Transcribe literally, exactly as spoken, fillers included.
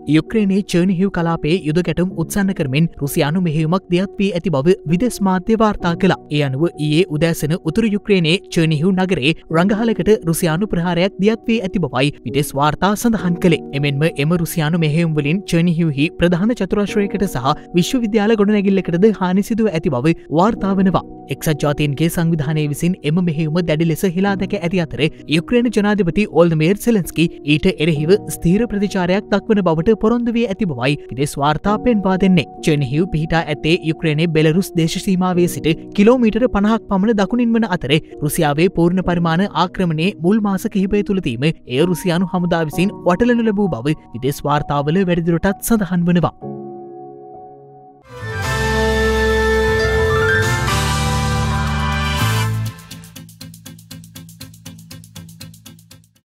යුක්‍රේනයේ චර්නිහිව් කලාපයේ යුද ගැටුම් උත්සන්න කරමින් රුසියානු මෙහෙයුමක් දියත් වී ඇති බව විදෙස් මාධ්‍ය වාර්තා කළා. ඒ අනුව ඊයේ උදෑසන උතුරු යුක්‍රේනයේ චර්නිහිව් නගරයේ රංගහලකට රුසියානු ප්‍රහාරයක් දියත් වී ඇති බවයි විදෙස් වාර්තා සඳහන් කළේ. එමෙන්ම එම රුසියානු මෙහෙයුම් වලින් චර්නිහිව්හි ප්‍රධාන චතුරාශ්‍රයකට සහ විශ්වවිද්‍යාල ගොඩනැගිල්ලකටද හානි සිදුව ඇති බව වාර්තා වනවා. එක්සත් ජාතීන්ගේ සංවිධානය විසින් එම මෙහෙයුම දැඩි ලෙස හිලා දැක ඇති අතර යුක්‍රේන ජනාධිපති ඕල්ඩමීර් සෙලන්ස්කී ඊට එරෙහිව ස්ථීර ප්‍රතිචාරයක් දක්වන බවට පොරොන්දු වී ඇති බවයි විදෙස් වාර්තා පෙන්වා දෙන්නේ. චර්නිහිව් පිහිටා ඇත්තේ යුක්‍රේනයේ බෙලරුස් දේශ සීමාවේ සිට කිලෝමීටර පනහක් පමණ දකුණින් වන අතර රුසියාවේ පූර්ණ පරිමාණ ආක්‍රමණයේ මුල් මාස කිහිපය තුළදීම එය රුසියානු හමුදා විසින් වටලනු ලැබූ බව විදෙස් වාර්තාවල වැඩිදුරටත් සඳහන් වනවා.